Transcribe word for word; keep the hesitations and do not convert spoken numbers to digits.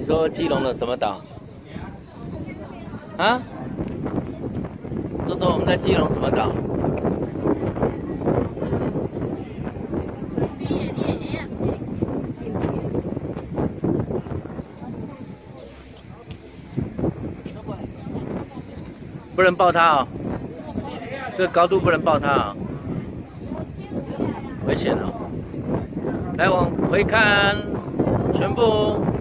你说基隆的什么岛？啊？多多，我们在基隆什么岛？不能抱它哦，这个高度不能抱它啊、哦，危险哦。来往回看，全部。